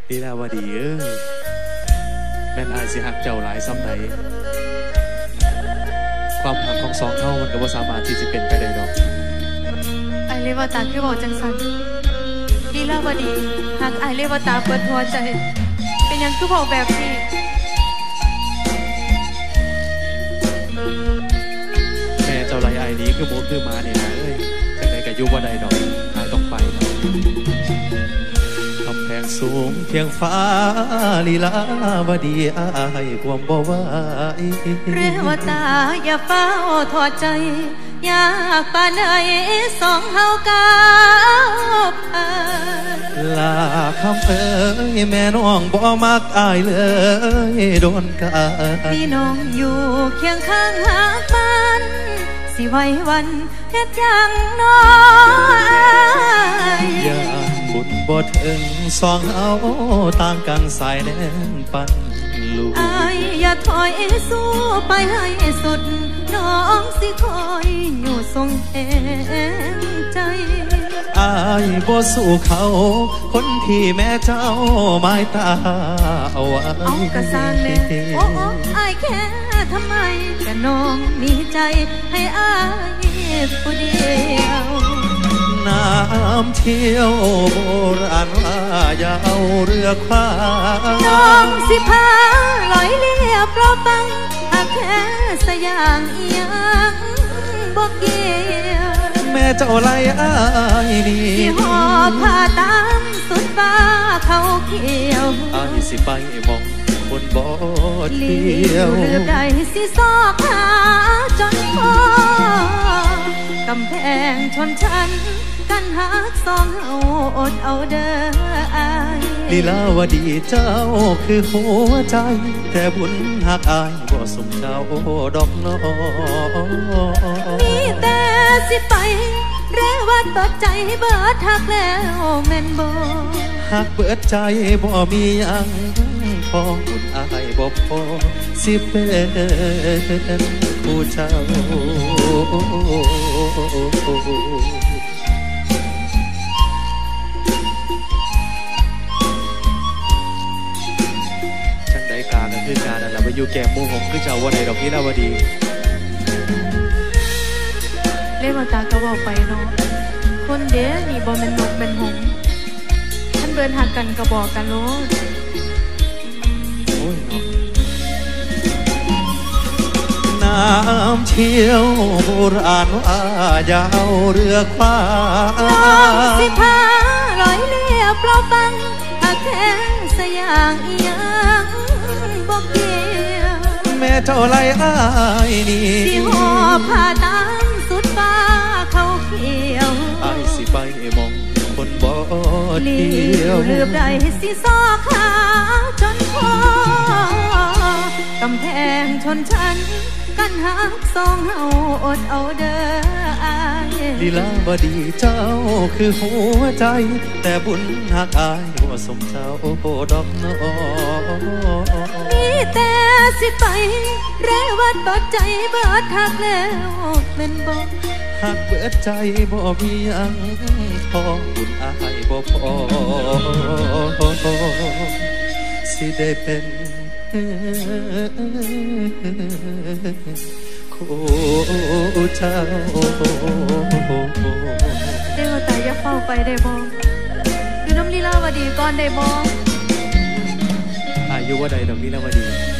ลีลาวดีแม่นอายสิหักเจ้าหลายซ้ำใดความหักของสองเท่ามันก็บ่สามารถที่จะเป็นไปได้ดอกไอเลวตาคือบอกจังสันลีลาวดีหักไอเลวตาเปิดหัวใจเป็นยังคือบอกแบบนี้แม่เจ้าไรไอนี้คือโมคือมาเนี่ยนะจังใดก็อยู่บ่ได้ดอกอายต้องไปกำแพงสูงเพียงฟ้าลีลาวดีอายความบ่ไหวเรวตาอย่าเฝ้าถอดใจอยากปานใดสองเฮาก้าวผ่านลาคำแม่น้องบ่มักอายเลยโดนกาพี่น้องอยู่เคียงข้างหากมันสิไว้วันเฮ็ดยังน้อยอย่างบุญบ่ถึงสองเฮาต่างกันสายแน่นปันลูกอายอย่าถอยสู้ไปให้สุดน้องสิคอยอยู่ทรงแห่งใจอายบ่สู้เขาคนที่แม่เจ้าไม้ตาเอาไว้เอากระสานแน่โอ้อายแค่ทำไมแต่น้องมีใจให้อายผู้เดียวน้ำเที่ยวโบราณว่าอย่าเอาเรือคว้าน้องสิพาลอยเลียบรอฟังหากแค่สยางเอียงบ่เกี่ยวแม่เจ้าไรอ้ายนี่สิหอบผ้าตามสุดฟ้าเขาเขียวอายสิไปมองคนบ่เที่ยวเลือบใดสิซอกหาจนพอกำแพงชนชั้นกันหักสองเฮาอดเอาเด้ออายลีลาวดีเจ้าคือหัวใจแต่บุญหักอายบ่สมเจ้าดอกน้อมีแต่สิไปเรวัดเปิดใจเบิดหักแล้วแม่นบ่หักเปิดใจบ่มียังพอบุญอายบ่พอสิเป็นผู้เจ้าการนั่นคือการนั่นแหละไปอยู่แก่มูหงคือเจ้าวันไหนดอกนี้แล้ววดีเล่มาตาก็บอกไปเนาะคนเด้นี่บอเป็นนกเป็นหงท่านเบินหักกันก็บอกกันโลดน้ำเชี่ยวโบราณว่าอย่าเอาเรือคว้าน้องสิพาลอยเลียบเราฟังหากแค่สยางเอียงบอกเกี่ยวแม่เจ้าไรอ้ายนี่สิหอบผ้าตามสุดฟ้าเขาเขียวอายสิไปมองคนบ่เที่ยวเลือบใดสิซอกหาจนพอกำแพงชนชั้นกันหักสองเฮาอดเอาเด้ออายลีลาวดีเจ้าคือหัวใจแต่บุญหักอายบ่สมเจ้าดอกน้อมีแต่สิไปเรวัดเปิดใจเบิดหักแล้วแม่นบ่หักเปิดใจบ่มียังพอบุญอายบ่พอสิได้เป็นคู่เจ้าเดี๋ยวตาอย่าเฝ้าไปได้บ่อยู่น้ำลีลาวดีก่อนได้บ่อายุว่าใดดอกลีลาวดี